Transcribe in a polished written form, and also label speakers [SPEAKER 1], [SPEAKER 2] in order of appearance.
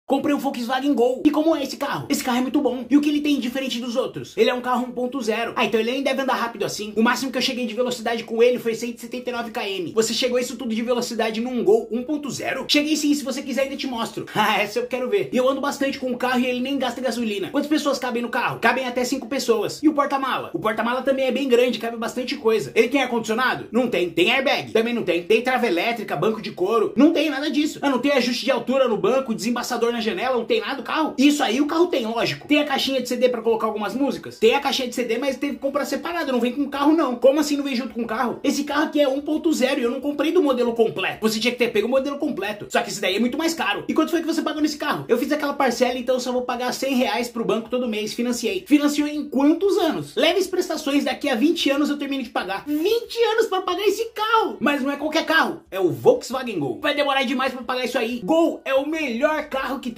[SPEAKER 1] Comprei um Volkswagen Gol. E como é esse carro? Esse carro é muito bom. E o que ele tem diferente dos outros? Ele é um carro 1.0. Ah, então ele nem deve andar rápido assim. O máximo que eu cheguei de velocidade com ele foi 179 km. Você chegou isso tudo de velocidade num Gol 1.0? Cheguei sim, se você quiser ainda te mostro. Ah, essa eu quero ver. E eu ando bastante com o carro e ele nem gasta gasolina. Quantas pessoas cabem no carro? Cabem até 5 pessoas. E o porta-mala? O porta-mala também é bem grande, cabe bastante coisa. Ele tem ar-condicionado? Não tem. Tem airbag? Também não tem. Tem trava elétrica, banco de couro? Não tem nada disso. Ah, não tem ajuste de altura no banco, desembaçador na janela, não tem nada do carro? Isso aí o carro tem, lógico. Tem a caixinha de CD pra colocar algumas músicas? Tem a caixinha de CD, mas teve que comprar separado, não vem com o carro não. Como assim não vem junto com o carro? Esse carro aqui é 1.0 e eu não comprei do modelo completo. Você tinha que ter pego o modelo completo. Só que esse daí é muito mais caro. E quanto foi que você pagou nesse carro? Eu fiz aquela parcela, então eu só vou pagar R$100 pro banco todo mês. Financiei. Financiou em quantos anos? Leves prestações, daqui a 20 anos eu termino de pagar. 20 anos pra pagar esse carro! Mas não é qualquer carro, é o Volkswagen Gol. Vai demorar demais pra pagar isso aí. Gol é o melhor carro que